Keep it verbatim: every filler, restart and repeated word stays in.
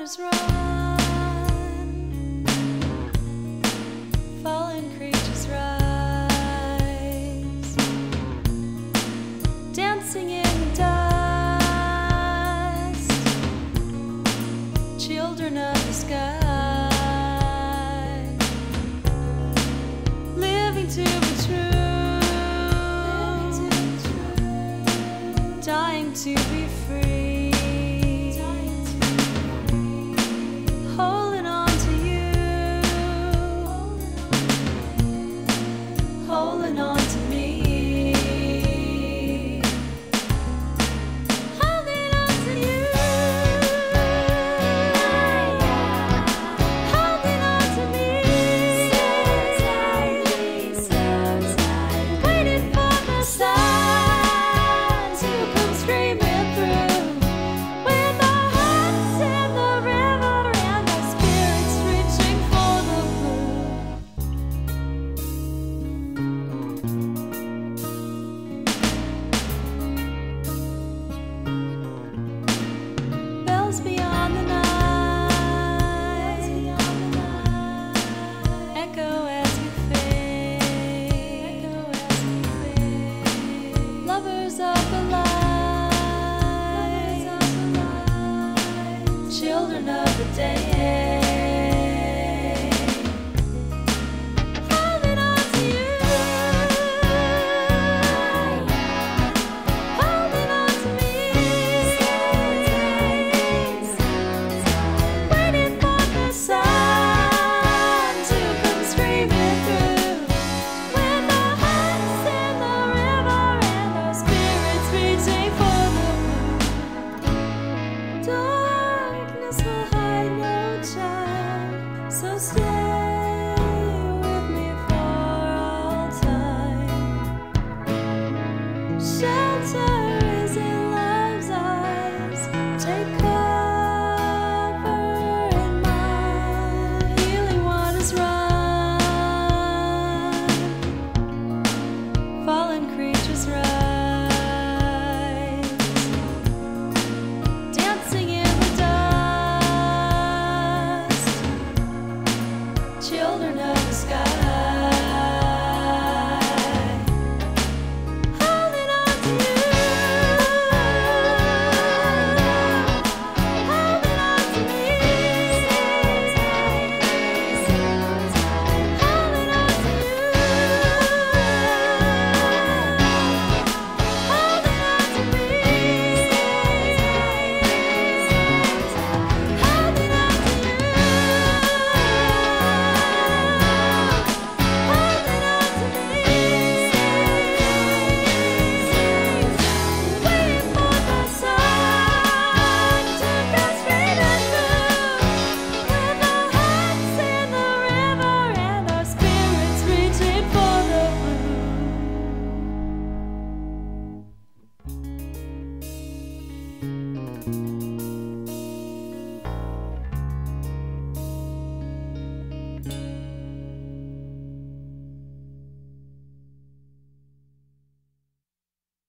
waters run, fallen creatures rise, dancing in the dust, children of the sky, living to be true, dying to be free. Holding on to you, holding on to me, holding on to you, holding on to me, so tightly, so tight, waiting for the sun to come screaming through. With our hearts in the river and our spirits reaching for the blue. Bells beyond the night, echo as we fade, lovers of the light, children of the day. Holding on to you, holding on to me, waiting for the sun to come screaming through. With our hearts in the river and our spirits reaching for the moon. Don't